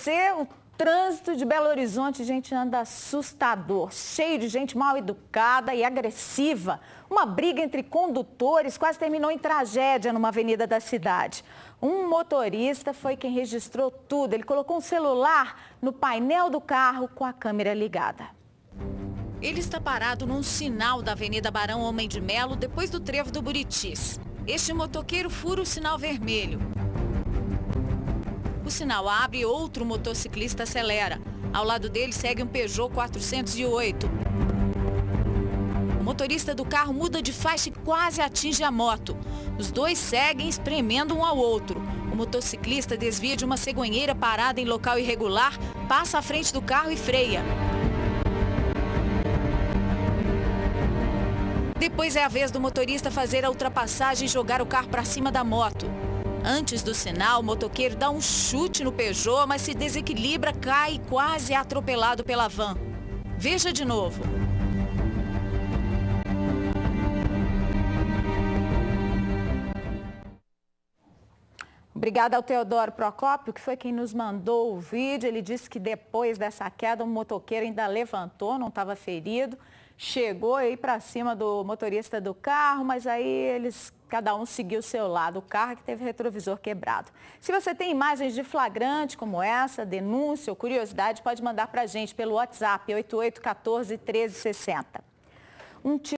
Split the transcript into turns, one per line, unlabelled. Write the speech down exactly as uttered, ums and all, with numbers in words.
você, o trânsito de Belo Horizonte, gente, anda assustador, cheio de gente mal educada e agressiva. Uma briga entre condutores quase terminou em tragédia numa avenida da cidade. Um motorista foi quem registrou tudo. Ele colocou um celular no painel do carro com a câmera ligada.
Ele está parado num sinal da Avenida Barão Homem de Melo, depois do trevo do Buritis. Este motoqueiro fura o sinal vermelho. O sinal abre e outro motociclista acelera. Ao lado dele segue um Peugeot quatrocentos e oito. O motorista do carro muda de faixa e quase atinge a moto. Os dois seguem espremendo um ao outro. O motociclista desvia de uma cegonheira parada em local irregular, passa à frente do carro e freia. Depois é a vez do motorista fazer a ultrapassagem e jogar o carro para cima da moto. Antes do sinal, o motoqueiro dá um chute no Peugeot, mas se desequilibra, cai e quase é atropelado pela van. Veja de novo.
Obrigada ao Teodoro Procópio, que foi quem nos mandou o vídeo. Ele disse que depois dessa queda, o motoqueiro ainda levantou, não estava ferido. Chegou aí para cima do motorista do carro, mas aí eles, cada um seguiu o seu lado. O carro que teve retrovisor quebrado. Se você tem imagens de flagrante como essa, denúncia ou curiosidade, pode mandar para a gente pelo WhatsApp oito oito um quatro, um três seis zero. Um